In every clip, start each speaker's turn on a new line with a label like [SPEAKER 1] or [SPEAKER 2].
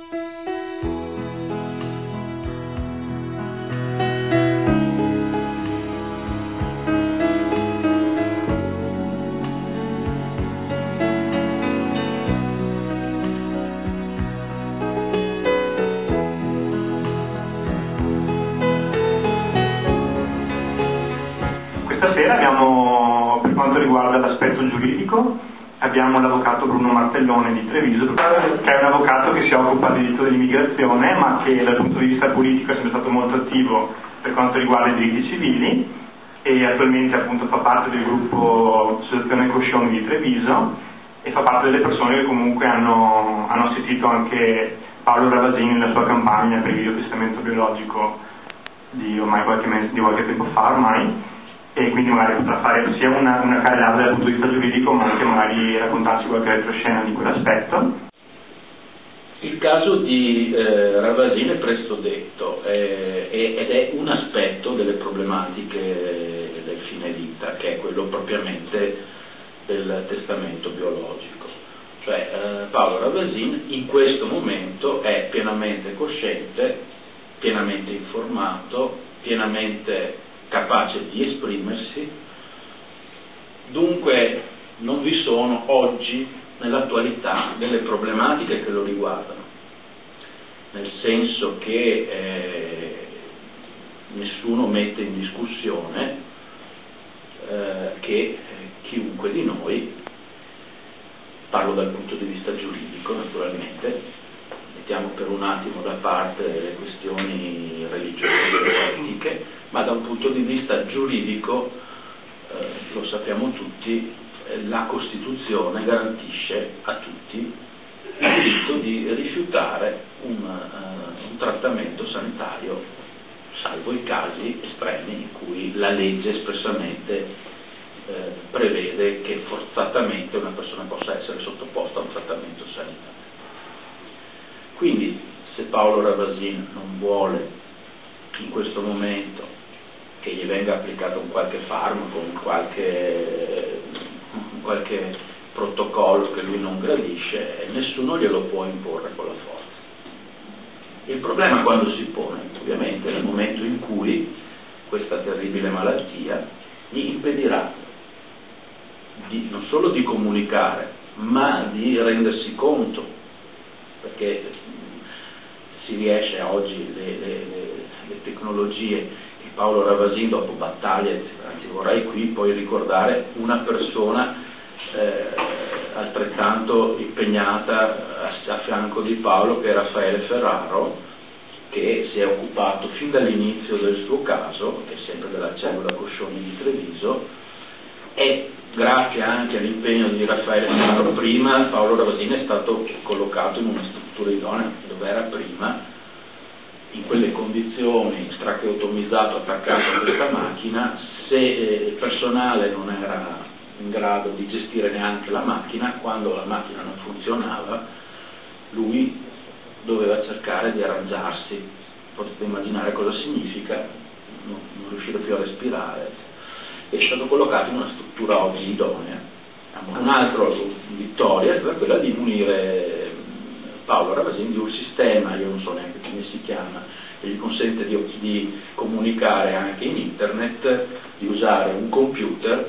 [SPEAKER 1] Stasera abbiamo, per quanto riguarda l'aspetto giuridico, abbiamo l'avvocato Bruno Martellone di Treviso, che è un avvocato che si occupa di diritto dell'immigrazione, ma che dal punto di vista politico è sempre stato molto attivo per quanto riguarda i diritti civili, e attualmente appunto fa parte del gruppo Associazione Coscioni di Treviso e fa parte delle persone che comunque hanno assistito anche Paolo Ravasini nella sua campagna per il videotestamento biologico di ormai qualche tempo fa ormai. E quindi magari potrà fare sia una carrellata dal punto di vista giuridico, ma anche magari raccontarci qualche retroscena di quell'aspetto.
[SPEAKER 2] Il caso di Ravasini è presto detto ed è un aspetto delle problematiche del fine vita, che è quello propriamente del testamento biologico. Cioè Paolo Ravasini in questo momento è pienamente cosciente, pienamente informato, pienamente capace di esprimersi, dunque non vi sono oggi nell'attualità delle problematiche che lo riguardano, nel senso che nessuno mette in discussione che chiunque di noi, parlo dal punto di vista giuridico naturalmente, mettiamo per un attimo da parte le questioni religiose e etiche, ma da un punto di vista giuridico, lo sappiamo tutti, la Costituzione garantisce a tutti il diritto di rifiutare un trattamento sanitario, salvo i casi estremi in cui la legge espressamente prevede che forzatamente una persona possa essere sottoposta a un trattamento sanitario. Quindi, se Paolo Ravasini non vuole in questo momento che gli venga applicato un qualche farmaco, un qualche protocollo che lui non gradisce, nessuno glielo può imporre con la forza. Il problema quando si pone, ovviamente, nel momento in cui questa terribile malattia gli impedirà non solo di comunicare, ma di rendersi conto, perché si riesce oggi, le tecnologie, che Paolo Ravasini dopo battaglie, anzi vorrei qui poi ricordare una persona altrettanto impegnata a fianco di Paolo, che è Raffaele Ferraro, che si è occupato fin dall'inizio del suo caso, che è sempre della cellula Coscioni di Treviso, e grazie anche all'impegno di Raffaele Ferraro prima, Paolo Ravasini è stato collocato in una struttura idonea dove era prima, in quelle condizioni, tracheotomizzato, attaccato a questa macchina. Se il personale non era in grado di gestire neanche la macchina, quando la macchina non funzionava, lui doveva cercare di arrangiarsi. Potete immaginare cosa significa non riuscire più a respirare. È stato collocato in una struttura oggi idonea. Un altro vittoria è quella di munire Paolo Ravasini di un sistema, io non so neanche come si chiama, che gli consente di comunicare anche in internet, di usare un computer.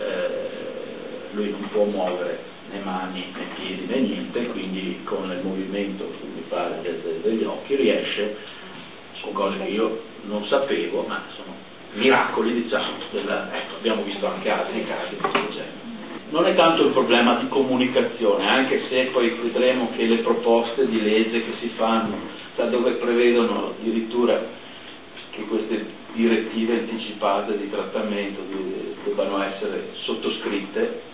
[SPEAKER 2] Lui non può muovere né mani né piedi né niente, quindi con il movimento, mi pare, degli occhi riesce, sono cose che io non sapevo, ma sono miracoli, diciamo, ecco, abbiamo visto anche altri casi di questo genere. Non è tanto il problema di comunicazione, anche se poi vedremo che le proposte di legge che si fanno, da dove prevedono addirittura che queste direttive anticipate di trattamento debbano essere sottoscritte,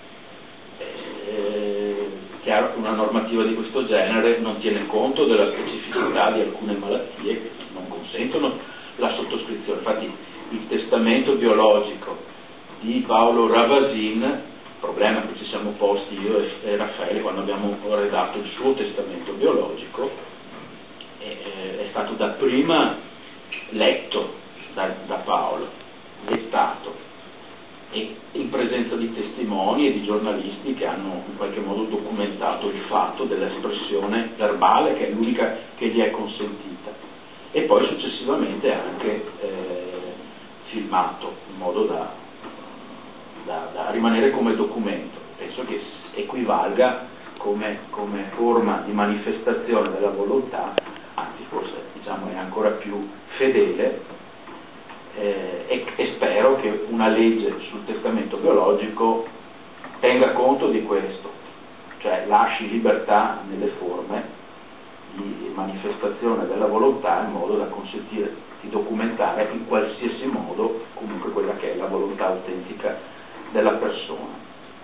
[SPEAKER 2] chiaro che una normativa di questo genere non tiene conto della specificità di alcune malattie che non consentono la sottoscrizione. Infatti il testamento biologico di Paolo Ravasini, il problema che ci siamo posti io e Raffaele quando abbiamo redatto il suo testamento biologico, è stato dapprima letto da Paolo, dettato, e in presenza di testimoni e di giornalisti che hanno in qualche modo documentato il fatto dell'espressione verbale, che è l'unica che gli è consentita, e poi successivamente anche filmato in modo da rimanere come documento. Penso che equivalga come forma di manifestazione della volontà, anzi forse diciamo è ancora più fedele, e spero che una legge sul testamento biologico tenga conto di questo, cioè lasci libertà nelle forme di manifestazione della volontà in modo da consentire di documentare in qualsiasi modo comunque quella che è la volontà autentica della persona.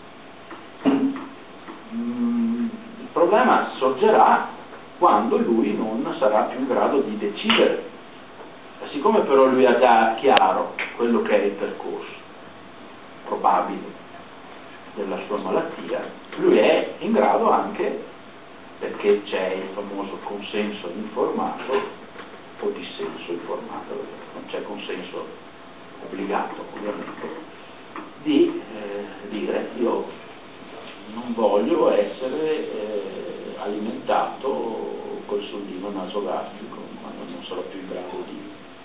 [SPEAKER 2] Il problema sorgerà quando lui non sarà più in grado di decidere. Siccome però lui ha già chiaro quello che è il percorso probabile della sua malattia, lui è in grado anche, perché c'è il famoso consenso informato o dissenso informato, non c'è consenso obbligato ovviamente, di dire io non voglio essere alimentato col sondino nasogastrico, ma non sarò più in grado di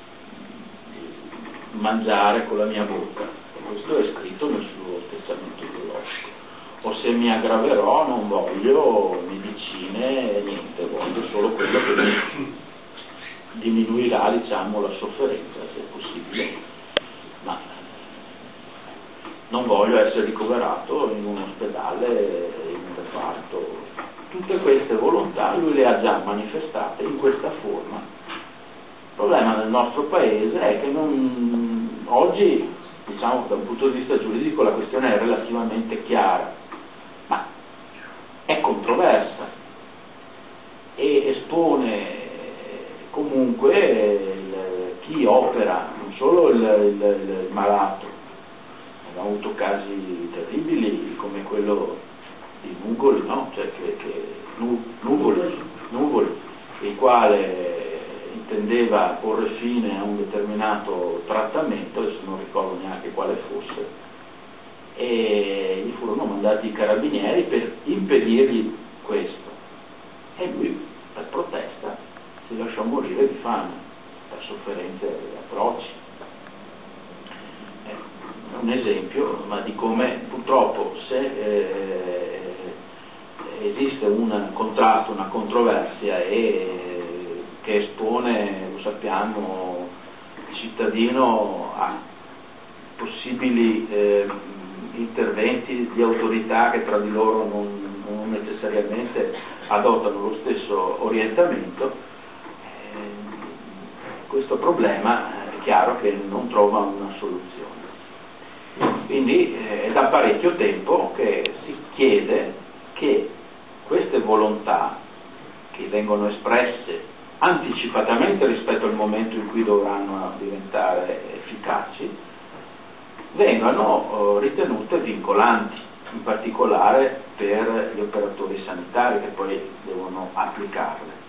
[SPEAKER 2] mangiare con la mia bocca. Questo è scritto nel suo testamento biologico. O se mi aggraverò non voglio medicine, niente, voglio solo quello che diminuirà, diciamo, la sofferenza, se è possibile, ma non voglio essere ricoverato in un ospedale, in un reparto. Tutte queste volontà lui le ha già manifestate in questa forma. Il problema nel nostro paese è che oggi, diciamo, da un punto di vista giuridico la questione è relativamente chiara, ma è controversa e espone comunque chi opera, non solo il malato. Abbiamo avuto casi terribili come quello di Nuvoli, no? Cioè Nuvoli, il quale intendeva porre fine a un determinato trattamento, adesso non ricordo neanche quale fosse, e gli furono mandati i carabinieri per impedirgli questo, e lui per protesta si lasciò morire di fame per sofferenze atroci. È un esempio, ma di come purtroppo se esiste un contrasto, una controversia che espone, lo sappiamo, il cittadino a possibili interventi di autorità che tra di loro non necessariamente adottano lo stesso orientamento, questo problema è chiaro che non trova una soluzione. Quindi è da parecchio tempo che si chiede che queste volontà che vengono espresse anticipatamente rispetto al momento in cui dovranno diventare efficaci, vengano ritenute vincolanti, in particolare per gli operatori sanitari che poi devono applicarle.